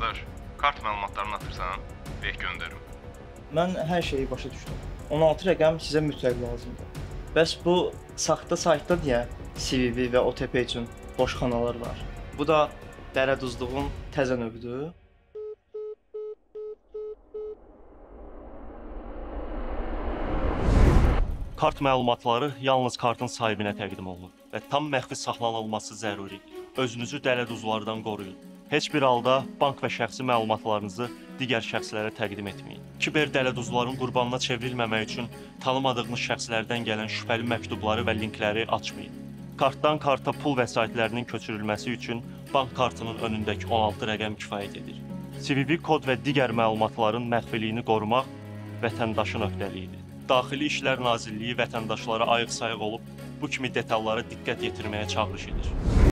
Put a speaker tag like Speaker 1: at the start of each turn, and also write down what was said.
Speaker 1: Qardaş, kart məlumatlarını atırsan, ver göndərim.
Speaker 2: Mən hər şeyi başa düşdüm. 16 rəqəm sizə mütləq lazımdır. Bəs bu saxta saytda niyə CVV və OTP üçün boş xanalar var? Bu da dərəduzluğun təzə növüdür.
Speaker 3: Kart məlumatları yalnız kartın sahibinə təqdim olunur və tam məxfi saxlanılması zəruridir. Özünüzü dələduzlardan qoruyun. Heç bir halda bank və şəxsi məlumatlarınızı digər şəxslərə təqdim etməyin. Kiber dələduzların qurbanına çevrilməmək üçün tanımadığınız şəxslərdən gələn şübhəli məktubları və linkləri açmayın. Kartdan karta pul vəsaitlərinin köçürülməsi üçün bank kartının önündəki 16 rəqəm kifayət edir. CVV kod və digər məlumatların məxfiliyini qorumaq vətəndaşın öhdəliyidir. Daxili İşlər Nazirliyi vətəndaşlara ayıq-sayıq olub bu kimi detallara diqqət yetirməyə çağırış edir.